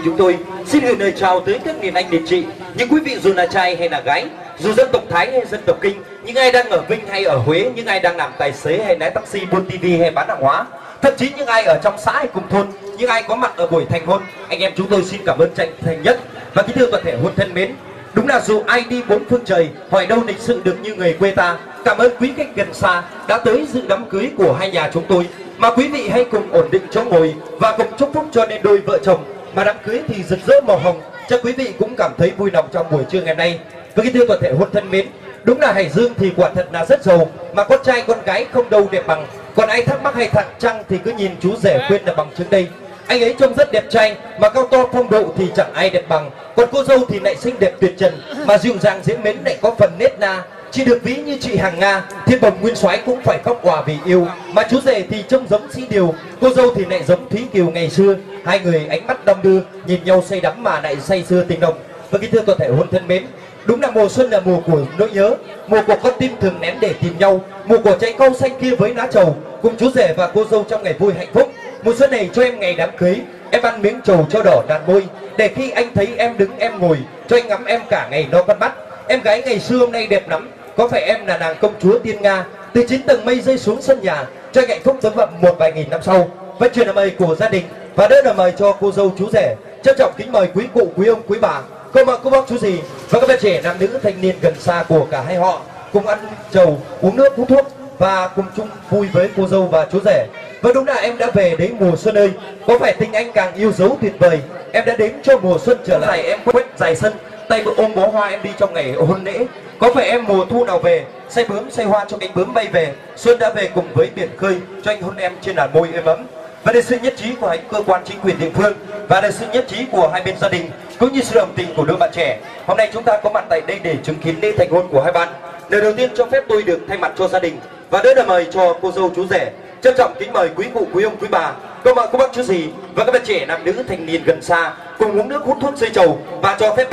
chúng tôi xin gửi lời chào tới các miền Anh miền chị, những quý vị dù là trai hay là gái, dù dân tộc Thái hay dân tộc Kinh, những ai đang ở Vinh hay ở Huế, những ai đang làm tài xế hay lái taxi, buôn tivi hay bán hàng hóa, thậm chí những ai ở trong xã hay cùng thôn, những ai có mặt ở buổi thành hôn, anh em chúng tôi xin cảm ơn chân thành nhất. Và kính thưa toàn thể hôn thân mến, đúng là dù ai đi bốn phương trời, hỏi đâu lịch sự được như người quê ta. Cảm ơn quý khách gần xa đã tới dự đám cưới của hai nhà chúng tôi. Mà quý vị hãy cùng ổn định chỗ ngồi và cùng chúc phúc cho nên đôi vợ chồng. Mà đám cưới thì rực rỡ màu hồng, chắc quý vị cũng cảm thấy vui lòng trong buổi trưa ngày nay. Và kính thưa toàn thể hôn thân mến, đúng là Hải Dương thì quả thật là rất giàu, mà con trai con gái không đâu đẹp bằng. Còn ai thắc mắc hay thẳng trăng thì cứ nhìn chú rể Khuyên là bằng chứng đây. Anh ấy trông rất đẹp trai, mà cao to phong độ thì chẳng ai đẹp bằng. Còn cô dâu thì lại xinh đẹp tuyệt trần, mà dịu dàng dễ mến lại có phần nết na. Chỉ được ví như chị Hàng Nga, thiên bồng nguyên soái cũng phải khóc òa vì yêu. Mà chú rể thì trông giống Sĩ Điều, cô dâu thì lại giống Thúy Kiều ngày xưa. Hai người ánh mắt đong đưa, nhìn nhau say đắm mà lại say sưa tình nồng. Và kính thưa toàn thể hôn thân mến, đúng là mùa xuân là mùa của nỗi nhớ, mùa của con tim thường nén để tìm nhau, mùa của trái câu xanh kia với lá trầu, cùng chú rể và cô dâu trong ngày vui hạnh phúc. Mùa xuân này cho em ngày đám cưới, em ăn miếng trầu cho đỏ đàn môi, để khi anh thấy em đứng em ngồi, cho anh ngắm em cả ngày no con mắt. Em gái ngày xưa hôm nay đẹp lắm, có phải em là nàng công chúa tiên Nga, từ 9 tầng mây rơi xuống sân nhà, cho anh hạnh phúc tấm vọng một vài nghìn năm sau. Và truyền lời mời của gia đình và đỡ lời mời cho cô dâu chú rể, trân trọng kính mời quý cụ, quý ông, quý bà, cô mợ, cô bác, chú dì và các bạn trẻ nam nữ thanh niên gần xa của cả hai họ cùng ăn trầu, uống nước, hút thuốc và cùng chung vui với cô dâu và chú rể. Và đúng là em đã về đấy mùa xuân ơi, có phải tình anh càng yêu dấu tuyệt vời, em đã đến cho mùa xuân trở lại. Em quét dài sân, tay ôm bó hoa em đi trong ngày hôn lễ. Có phải em mùa thu nào về, say bướm say hoa cho cánh bướm bay về, xuân đã về cùng với biển khơi, cho anh hôn em trên làn môi êm ấm. Và được sự nhất trí của hai cơ quan chính quyền địa phương và được sự nhất trí của hai bên gia đình cũng như sự đồng tình của đôi bạn trẻ, hôm nay chúng ta có mặt tại đây để chứng kiến lễ thành hôn của hai bạn. Lời đầu tiên cho phép tôi được thay mặt cho gia đình và đỡ lời mời cho cô dâu chú rể, trân trọng kính mời quý cụ, quý ông, quý bà, cô mợ, cô bác, chú dì và các bạn trẻ nam nữ thanh niên gần xa cùng uống nước, hút thuốc, dây trầu và cho phép.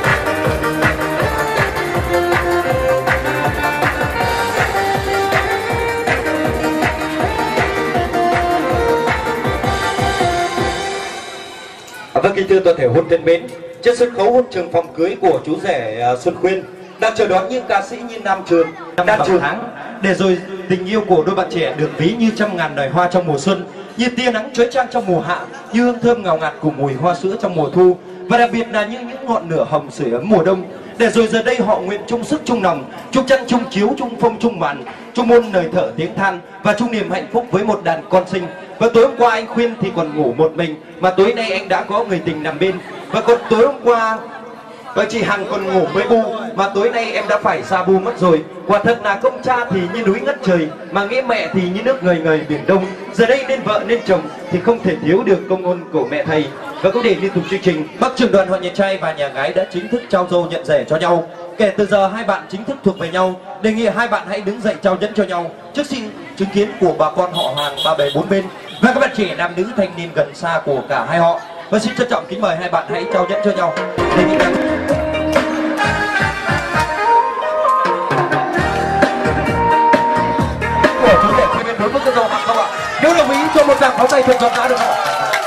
Vâng, kính thưa toàn thể hôn thân mến, trên sân khấu hôn trường phòng cưới của chú rể Xuân Khuyên đang chờ đón những ca sĩ như Nam Trường, Đan Trường, để rồi tình yêu của đôi bạn trẻ được ví như trăm ngàn loài hoa trong mùa xuân, như tia nắng chói chang trong mùa hạ, như hương thơm ngào ngạt của mùi hoa sữa trong mùa thu, và đặc biệt là như những ngọn lửa hồng sưởi ấm mùa đông. Để rồi giờ đây họ nguyện chung sức chung lòng, chung chăn chung chiếu, chung phong chung màn, chung môn lời thở tiếng than và chung niềm hạnh phúc với một đàn con sinh. Và tối hôm qua anh Khuyên thì còn ngủ một mình, mà tối nay anh đã có người tình nằm bên. Và còn tối hôm qua chị Hằng còn ngủ với Bu, mà tối nay em đã phải xa Bu mất rồi. Quả thật là công cha thì như núi ngất trời, mà nghĩa mẹ thì như nước ngời ngời biển đông. Giờ đây nên vợ nên chồng thì không thể thiếu được công ơn của mẹ thầy. Và cũng để liên tục chương trình, bác trưởng đoàn họ nhà trai và nhà gái đã chính thức trao dâu nhận rể cho nhau. Kể từ giờ hai bạn chính thức thuộc về nhau, đề nghị hai bạn hãy đứng dậy trao nhẫn cho nhau trước xin chứng kiến của bà con họ hàng ba bề bốn bên và các bạn trẻ nam nữ thanh niên gần xa của cả hai họ. Và xin trân trọng kính mời hai bạn hãy trao nhẫn cho nhau. Đề nghị của chú rể Khuyên đối với cô dâu không ạ? Nếu đồng ý cho một tràng pháo tay thật rộng rãi được không ạ?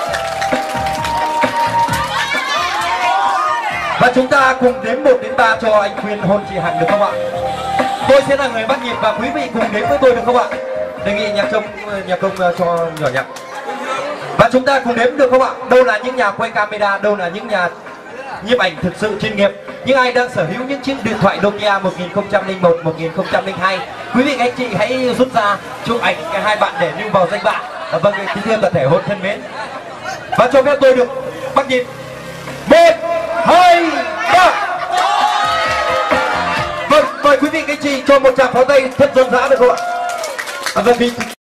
Và chúng ta cùng đếm 1 đến 3 cho anh Khuyên hôn chị Hằng được không ạ? Tôi sẽ là người bắt nhịp và quý vị cùng đếm với tôi được không ạ? Đề nghị nhạc công cho nhỏ nhạc. Và chúng ta cùng đếm được không ạ? Đâu là những nhà quay camera, đâu là những nhà nhiếp ảnh thực sự chuyên nghiệp, những ai đang sở hữu những chiếc điện thoại Nokia 1001, 1002. Quý vị anh chị hãy rút ra chụp ảnh cái hai bạn để lưu vào danh bạ. Vâng, kính thưa toàn thể hôn thân mến. Và cho phép tôi được bắt nhịp. 1, 2, 3. Vâng, mời quý vị anh chị cho một tràng pháo tay thật rộn rã được không ạ? Vâng,